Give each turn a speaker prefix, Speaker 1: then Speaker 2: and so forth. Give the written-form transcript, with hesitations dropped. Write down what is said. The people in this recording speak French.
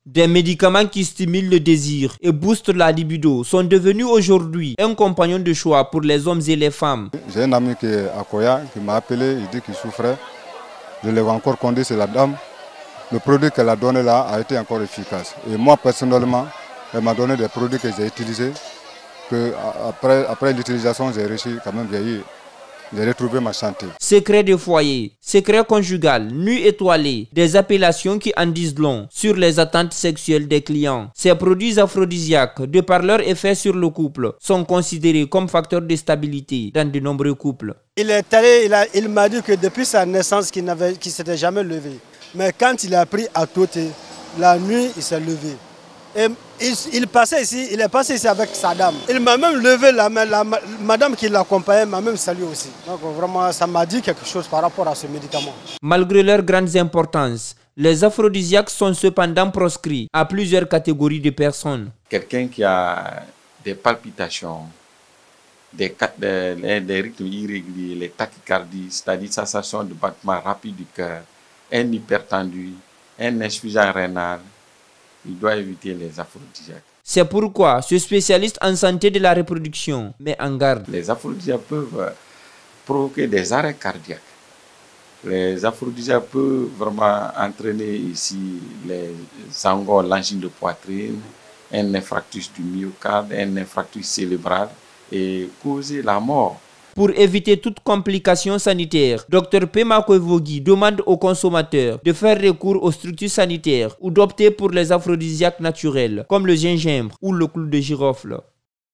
Speaker 1: Des médicaments qui stimulent le désir et boostent la libido sont devenus aujourd'hui un compagnon de choix pour les hommes et les femmes.
Speaker 2: J'ai un ami qui est à Koya qui m'a appelé, il dit qu'il souffrait. Je l'ai encore conduit, c'est la dame. Le produit qu'elle a donné là a été encore efficace. Et moi personnellement, elle m'a donné des produits que j'ai utilisés. Que après l'utilisation, j'ai réussi quand même vieillir. J'ai retrouvé ma santé.
Speaker 1: Secret de foyer, secret conjugal, nuit étoilée, des appellations qui en disent long sur les attentes sexuelles des clients. Ces produits aphrodisiaques, de par leur effet sur le couple, sont considérés comme facteurs de stabilité dans de nombreux couples.
Speaker 3: Il est allé, il m'a dit que depuis sa naissance, qu'il ne s'était jamais levé. Mais quand il a pris à côté, la nuit, il s'est levé. Et il est passé ici avec sa dame. Il m'a même levé la main, la madame qui l'accompagnait m'a même salué aussi. Donc vraiment, ça m'a dit quelque chose par rapport à ce médicament.
Speaker 1: Malgré leur grande importance, les aphrodisiaques sont cependant proscrits à plusieurs catégories de personnes.
Speaker 4: Quelqu'un qui a des palpitations, des rythmes irréguliers, les tachycardies, c'est-à-dire sensation de battement rapide du cœur, un hypertendu, un insuffisant rénal, il doit éviter les aphrodisiaques.
Speaker 1: C'est pourquoi ce spécialiste en santé de la reproduction met en garde.
Speaker 4: Les aphrodisiaques peuvent provoquer des arrêts cardiaques. Les aphrodisiaques peuvent vraiment entraîner ici les angoles, l'angine de poitrine, un infarctus du myocarde, un infarctus cérébral et causer la mort.
Speaker 1: Pour éviter toute complication sanitaire, Dr Pema Koivogi demande aux consommateurs de faire recours aux structures sanitaires ou d'opter pour les aphrodisiaques naturels comme le gingembre ou le clou de girofle.